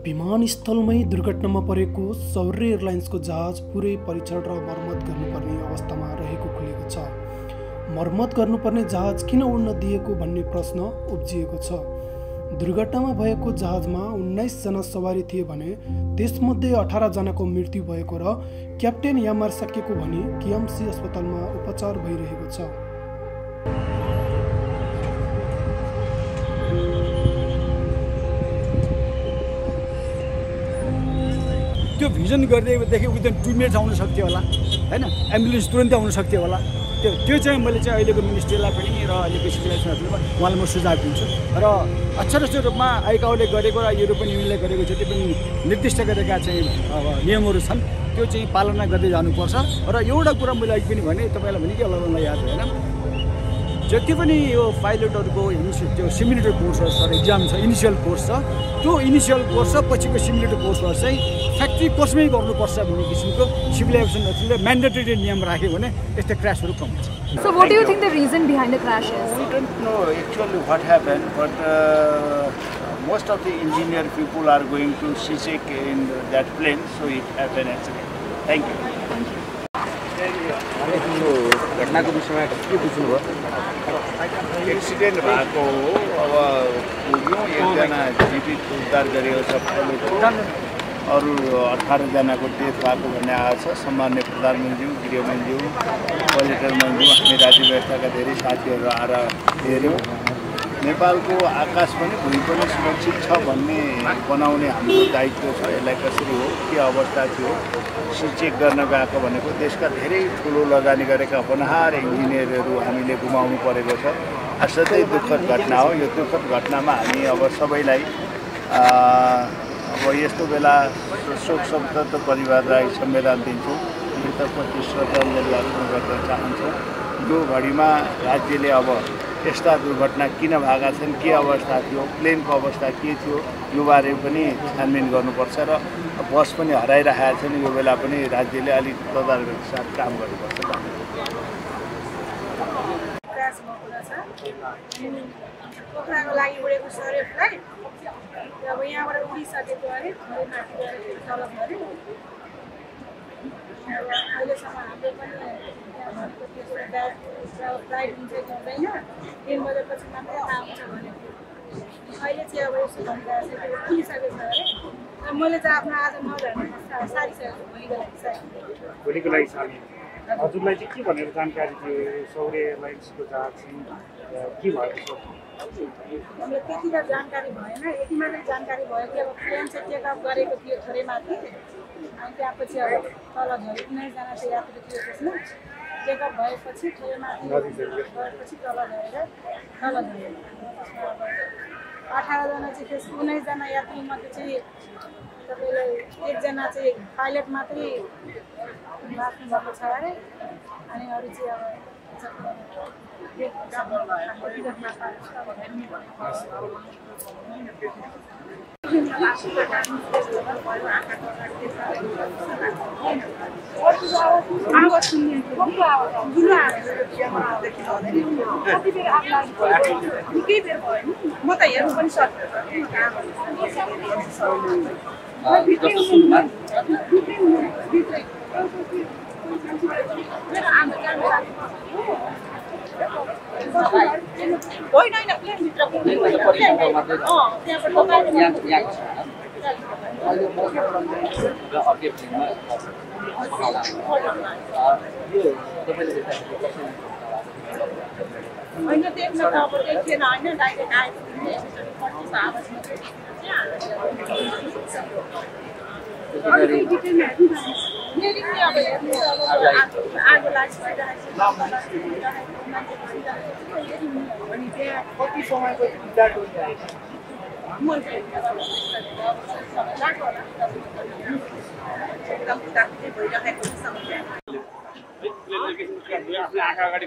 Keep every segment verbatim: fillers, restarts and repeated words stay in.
विमानस्थलमै दुर्घटनामा परेको सौर्य एयरलाइन्सको जहाज पुरै परीक्षण र मर्मत गर्नुपर्ने अवस्थामा रहेको खुलेको छ। मर्मत गर्नुपर्ने जहाज किन उड्न दिएको भन्ने प्रश्न उब्जिएको छ। दुर्घटनामा भएको जहाजमा उन्नाइस जना सवारी थिए भने त्यसमध्ये अठार जनाको मृत्यु भएको र क्याप्टेन यामार सकेको भनी केएमसी अस्पतालमा उपचार भइरहेको छ। त्यो भिजन गरिदिएदेखि विदिन टु मिनट्स आउन सक्थ्यो होला हैन, एम्बुलेन्स तुरन्तै आउन सक्थ्यो होला। त्यो त्यो चाहिँ मैले चाहिँ अहिलेको मिनिस्ट्रीलाई पनि र अहिलेको सिभिलाइजेसनहरुमा उहाँलाई म सुझाव दिन्छु र अक्षरस्थ रूपमा आइकाओले गरेको र युरोपियन युनियनले गरेको जति पनि निर्दिष्ट गरेका चाहिँ नियमहरू छन् त्यो चाहिँ पालना गर्दै जानुपर्छ। र एउटा कुरा मैले अघि पनि भने तपाईँलाई भने के होला मलाई याद भएन, जति पनि यो पाइलटहरूको त्यो सिमुलेटर कोर्सहरू छ, इक्जाम छ, इनिसियल कोर्स छ, त्यो इनिसियल कोर्स र पछिको सिमुलेटर कोर्सहरू चाहिँ फ्याक्ट्री कोर्समै गर्नुपर्छ भन्ने किसिमको सिभिल एभिएसनले म्यान्डेटरी नियम राख्यो भने यस्तो क्रासहरू कम हुन्छ। So what do you think the reason behind the crash is? We don't know actually what happened, but uh, most of the engineer people are going to C-check in that plane, so it happened actually. Thank you. Thank you. घटनाको विषयमा के बुझ्नुभयो? Accident भएको अब पुग्यो, एकजना जीवित उद्धार गरेको छ, अरू अठार जनाको डेथ भएको भन्ने आएको छ। सम्मान्य प्रधानमन्त्री, गृहमन्त्री, कलेक्टर मन्त्री, हामी राज्य व्यवस्थाका धेरै साथीहरू आएर हेऱ्यौँ। नेपालको आकाश पनि भुइँ पनि सुरक्षित छ भन्ने बनाउने हाम्रो दायित्व छ। यसलाई कसरी हो, के अवस्था थियो, चेक गर्न गएको भनेको देशका धेरै ठुलो लगानी गरेका होनहार इन्जिनियरहरू हामीले गुमाउनु परेको छ। असाध्यै दुःखद घटना हो। यो दुःखद घटनामा हामी अब सबैलाई अब यस्तो बेला शोक संतप्त परिवारलाई संवेदन दिन्छौँ, मृतकप्रति श्रद्धाञ्जली अर्पण गर्न चाहन्छौँ। यो घडीमा राज्यले अब यस्ता दुर्घटना किन भएका छन्, के अवस्था थियो, प्लेनको अवस्था के थियो, यो बारे पनि छानबिन गर्नुपर्छ र बस पनि हराइरहेका छन्। यो बेला पनि राज्यले अलिक तदारकीका साथ काम गर्नुपर्छ। पोखराको लागि उडेको सौर्य फ्लाइट अब यहाँबाट उडिसकेको अरे माथि गएर तल गऱ्यो। अहिलेसम्म हाम्रो पनि फ्लाइट हुन्छ कि हुँदैन, तिन बजेपछि मात्रै थाहा हुन्छ भनेको। अहिले चाहिँ अब यसो भनिरहेको छ कि उडिसकेको छ अरे। र मैले चाहिँ आफ्नो आज नौ घन्टा सारिसकेको भोलिको लागि सारी भोलिको लागि सारी हजुरलाई चाहिँ के भनेर जानकारी थियो सौर्य एयरलाइन्सको जहाज चाहिँ के भएको छ? हामीलाई त्यति त जानकारी भएन, यति मात्रै जानकारी भयो कि अब प्लेन चाहिँ टेकअप गरेको थियो थोरैमाथि, अनि त्यहाँपछि अब तल झऱ्यो। उन्नाइसजना चाहिँ यात्रु थियो त्यसमा। टेकअप भएपछि थोरैमाथि गएपछि तल झरेर तल झऱ्यो। अठारजना चाहिँ त्यस उन्नाइसजना यात्रुमध्ये चाहिँ तपाईँले एकजना चाहिँ पाइलट मात्रै बाँच्नु भएको छ अरे, अनि अरू चाहिँ अब म त हेर्नु पनि सक्छु। होइन होइन प्लेनभित्र होइन देख्न त अब देखिएन होइन, डाइरेक्ट आएको पच्चिस आवाजमा अब हेर्नु आगो लागि अनि त्यहाँ कति समयको उद्धार गरिरहेको आँखा अगाडि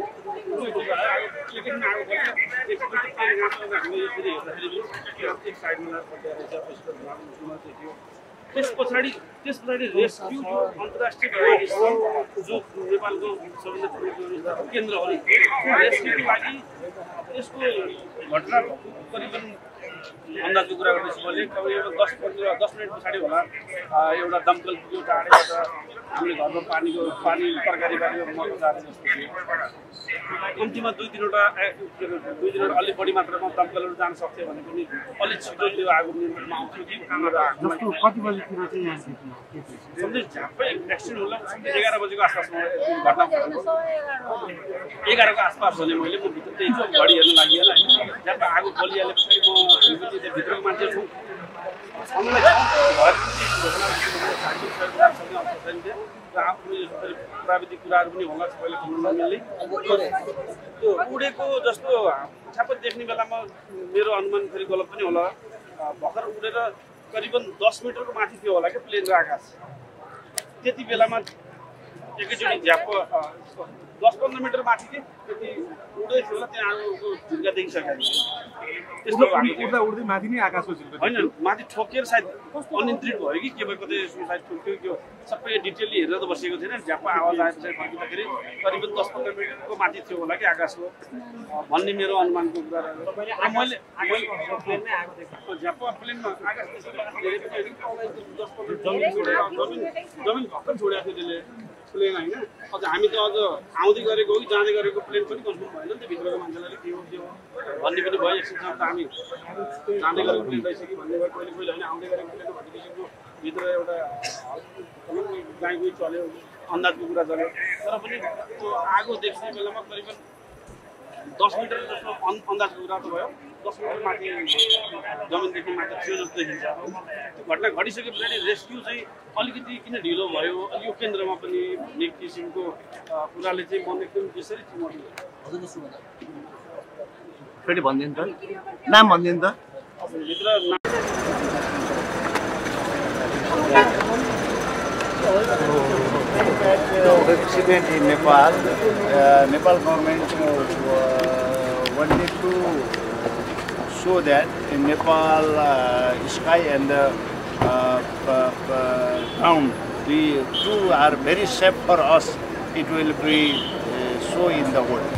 त्यस पछाडि त्यस पछाडि रेस्क्यु अन्तर्राष्ट्रिय जो नेपालको सबैभन्दा ठुलो केन्द्र हो, रेस्क्युको लागि यसको घटना करिबन अन्दाजको कुरा गर्दैछु मैले करिब दस पन्ध्र दस मिनट पछाडि होला एउटा दमकल पुग्यो टाढेबाट हामीले घरमा पानीको पानी तरकारी बारीको मर्नु जाने जस्तो थियो कम्तीमा दुई तिनवटा दुई तिनवटा अलिक बढी मात्रामा दमकलहरू जान सक्थ्यो भने पनि अलिक छिटो त्यो आगो नियन्त्रणमा आउँथ्यो कि जस्तो कति बजीतिर चाहिँ यहाँ सम्झै झ्याप्पै एक्सिडेन्ट होला एघार बजीको आसपासमा घटना एघारको आसपास भने मैले म भित्र त्यही घडी हेर्न लागि होइन झ्याप्प आगो बलिहाले पछाडि म हामी चाहिँ भित्रको मान्छे छौँ र आफ्नो प्राविधिक कुराहरू पनि होला सबैले भन्नु नमिल्ने त्यो उडेको जस्तो ठ्याप्पै देख्ने बेलामा मेरो अनुमान फेरि गलत पनि होला भर्खर उडेर करिबन दस मिटरको माथि थियो होला क्या प्लेन र आकाश त्यति बेलामा एकैचोटि झ्याप्प दस पन्ध्र मिटर माथि थिएँ त्यति उड्दै थियो होला त्यहाँ आगोको झुल्का देखिसकेको त्यस्तो उड्दा उड्दै माथि नै आकाशको झुल्का होइन माथि ठोकेर सायद अनियन्त्रित भयो कि के भयो कतै सायद ठोक्यो त्यो सबै डिटेलली हेरेर त बसेको थिएन झ्याप्प आवाज आएपछि फर्किँदाखेरि करिबन दस पन्ध्र मिटरको माथि थियो होला कि आकाशको भन्ने मेरो अनुमानको कुरा मैले झ्याप्प प्लेनमा आकाश दस पन्ध्र जमिन छोडेर जमिन जमिन भर्खर छोडेको थियो त्यसले प्लेन होइन अझ हामी त अझ आउँदै गरेको हो कि जाँदै गरेको प्लेन पनि कन्फर्म भएन नि त भित्रको मान्छेलाई के हो के हो भन्ने पनि भयो एकछिनसम्म त हामी जाँदै गरेको प्लेन रहेछ कि भन्ने भयो कहिले कहिले होइन आउँदै गरेको प्लेन भन्ने किसिमको भित्र एउटा गाई गुई चल्यो अन्दाजको कुरा चल्यो तर पनि त्यो आगो देख्ने बेलामा करिबन दस मिटर जस्तो अन्दाजको कुरा त भयो दस मिटर माथि जमिनदेखि माथि थियो जस्तो देखिन्छ त्यो घटना घटिसके पछाडि रेस्क्यु चाहिँ अलिकति किन ढिलो भयो यो केन्द्रमा पनि भन्ने किसिमको कुराले चाहिँ मन एकदम त्यसरी फेरि भनिदिनु त नाम भनिदिनु त भित्र accident in Nepal, uh, Nepal government uh, wanted to show that in Nepal uh, sky and the uh, uh, ground, the two are very safe for us. It will be uh, so in the world.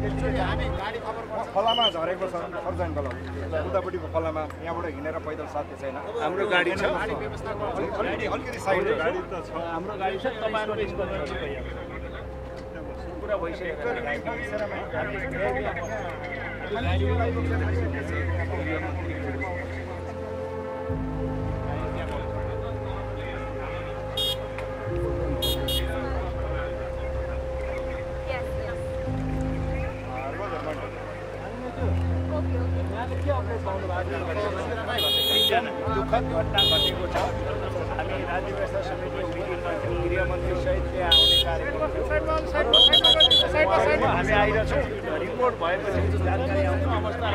खोलामा झरेको छ surgeon खोला उतापट्टिको खोलामा यहाँबाट हिँडेर पैदल साध्य छैन हाम्रो गाडी छ अलिकति साइड गाडी त छ हाम्रो गाडी छ तपाईँहरूको पुरा भइसक्यो दुःखद घटना घटेको छ हामी राज्य व्यवस्था समिति गृहमन्त्रीसहित त्यहाँ आउने कार्यक्रम हामी आइरहेछौँ रिपोर्ट भएपछि जानकारी आउँछ अवस्था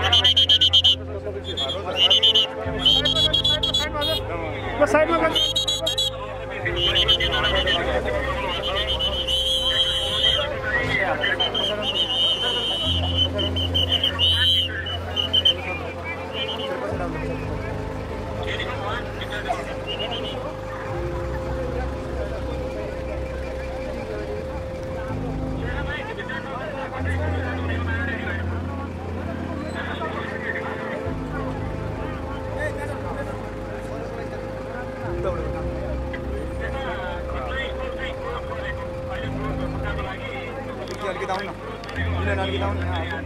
अलिकति आउनु अलिकति आउनु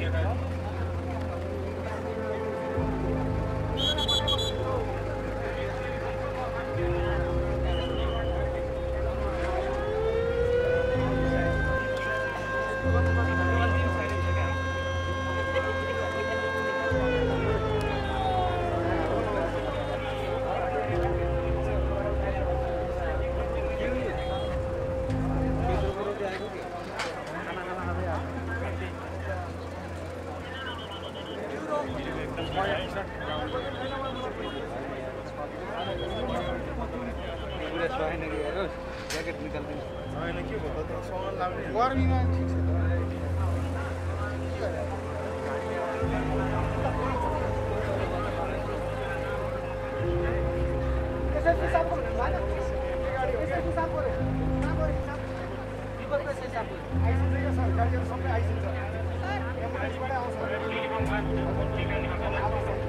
ज्याकेट निकाल्दिनु होइन के भन्दा त सामान लाग्ने गर्मीमा ठिक छ सबै आइसक्छ एम्बुलेन्सबाटै आउँछ